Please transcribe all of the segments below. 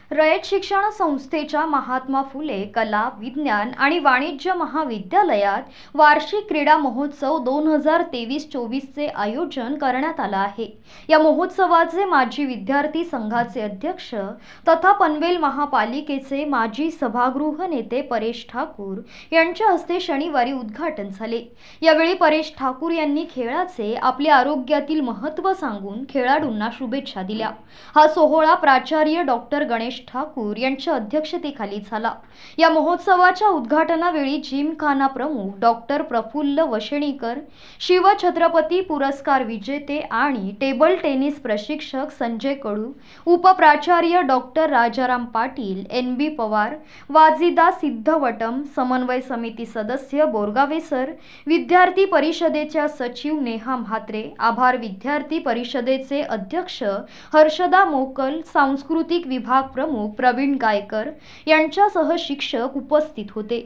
रयत शिक्षण संस्थेच्या महात्मा फुले कला, विज्ञान आणि वाणिज्य महाविद्यालयात वार्षिक क्रीडा महोत्सव 2023-24 चे आयोजन करण्यात आले आहे। या महोत्सवाचे माजी विद्यार्थी संघाचे अध्यक्ष तथा पनवेल महापालिकेचे माजी सभागृह नेते परेश ठाकूर यांच्या हस्ते शनिवारी उद्घाटन झाले। यावेळी परेश ठाकूर यांनी खेळाचे आपले आरोग्यातील महत्त्व सांगून खेळाडूंना शुभेच्छा दिल्या। हा सोहळा प्राचार्य डॉक्टर गणेश ठाकूर यांच्या अध्यक्षतेखाली झाला। या महोत्सवाच्या उद्घाटनावेळी जिमखाना प्रमुख डॉक्टर प्रफुल्ल वशेणीकर, शिवछत्रपती पुरस्कार विजेते आणि टेबल टेनिस प्रशिक्षक संजय कडू, उपप्राचार्य डॉक्टर राजाराम पाटील, NB पवार, वाजिदा सिद्धवटम, समन्वय समिती सदस्य बोरगावे सर, विद्यार्थी परिषदेच्या सचिव नेहा म्हात्रे, आभार विद्यार्थी परिषदेचे अध्यक्ष हर्षदा मोकल, सांस्कृतिक विभाग प्रमुख प्रवीण गायकर यांच्यासह शिक्षक उपस्थित होते।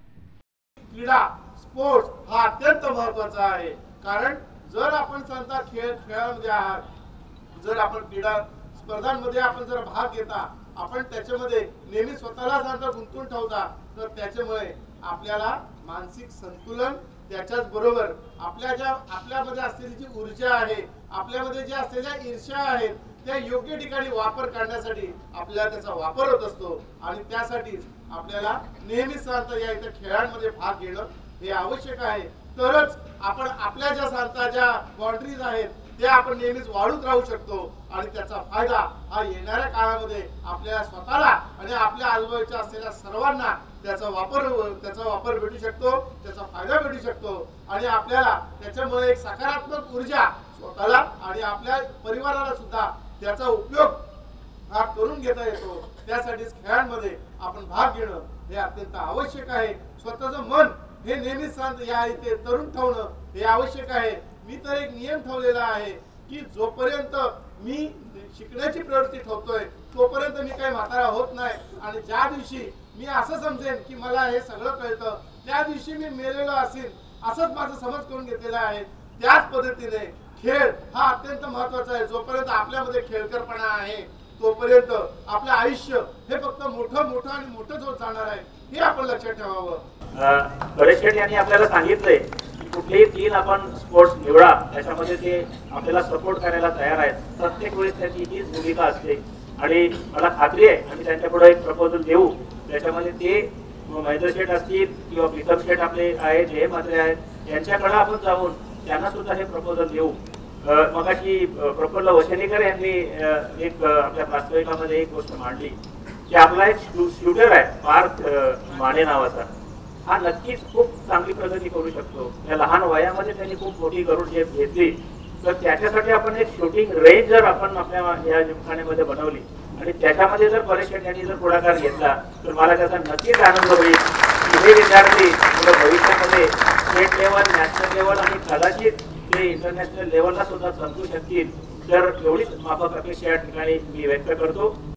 क्रीडा स्पोर्ट्स हा अत्यंत महत्त्वाचा आहे, कारण जर आपण संता खेळामध्ये आहात, जर आपण क्रीडा स्पर्धांमध्ये आपण जर भाग घेता, आपण त्याच्यामध्ये नेहमी स्वतःला जर गुंतवून ठेवता, तर त्याच्यामुळे आपल्याला मानसिक संतुलन, त्याच्याच बरोबर आपल्यामध्ये असलेली जी ऊर्जा आहे, आपल्यामध्ये जे असलेल्या ईर्ष्या आहेत, त्या योग्य ठिकाणी वापर करण्यासाठी आपल्याला त्याचा वापर होत असतो। आणि त्यासाठीच आपल्याला नेहमी या इथे खेळांमध्ये भाग घेणं हे आवश्यक आहे। तरच आपण आपल्या ज्या बाउंड्रीज आहेत त्या आपण नेहमीच वाढवत राहू शकतो आणि त्याचा फायदा हा येणाऱ्या काळामध्ये आपल्याला स्वतःला आणि आपल्या आजूबाजूच्या असलेल्या सर्वांना त्याचा वापर भेटू शकतो, त्याचा फायदा भेटू शकतो आणि आपल्याला त्याच्यामुळे एक सकारात्मक ऊर्जा स्वतःला आणि आपल्या परिवाराला सुद्धा त्याचा उपयोग हा करून घेता येतो। त्यासाठीच खेळांमध्ये आपण भाग घेणं हे अत्यंत आवश्यक आहे। स्वतःचं मन हे नेहमी शांत या इथे तरुण ठेवणं हे आवश्यक आहे। मी तर एक नियम ठेवलेला आहे की जोपर्यंत मी शिकण्याची प्रवृत्ती ठेवतोय तोपर्यंत मी काही म्हातारा होत नाही, आणि ज्या दिवशी मी असं समजेन की मला हे सगळं कळतं, त्या दिवशी मी मेलेलो असेल असंच माझं समज करून घेतलेला आहे। त्याच पद्धतीने खेळ हा अत्यंत महत्त्वाचा आहे। जोपर्यंत आपल्यामध्ये खेळकरपणा आहे तोपर्यंत आपलं आयुष्य हे फक्त मोठं आणि मोठंच होत जाणार आहे, हे आपण लक्षात ठेवावं। परेश शेठ यांनी आपल्याला सांगितलंय की कुठलेही 3 आपण स्पोर्ट्स निवडा, त्याच्यामध्ये ते आपल्याला सपोर्ट करायला तयार आहेत। प्रत्येक वेळेस त्याची हीच भूमिका असते आणि मला खात्री आहे आम्ही त्यांच्यापुढे एक प्रपोजल देऊ, त्याच्यामध्ये ते महेंद्र शेठ असतील किंवा प्रीतम शेठ आपले आहेत, हे मात्र आहेत, यांच्याकडे आपण जाऊन त्यांना सुद्धा हे प्रपोजल देऊ। मगाशी प्रफुल्ल वशेणीकर यांनी एक आपल्या प्रास्ताविकामध्ये एक गोष्ट मांडली की आपला एक शूटर आहे पार्थ माने नावाचा, हा नक्कीच खूप चांगली प्रगती करू शकतो। या लहान वयामध्ये त्यांनी खूप मोठी करून झेप घेतली, तर त्याच्यासाठी आपण एक शूटिंग रेंज जर आपण आपल्या या जिमखान्यामध्ये बनवली आणि त्याच्यामध्ये जर परेश शेठ यांनी जर पुढाकार घेतला तर मला त्याचा नक्कीच आनंद होईल की हे विद्यार्थी भविष्यामध्ये स्टेट लेवल, नॅशनल लेवल आणि कदाचित ते इंटरनॅशनल लेवलला सुद्धा संपू शकतील। तर एवढीच माफक अपेक्षा या ठिकाणी मी व्यक्त करतो।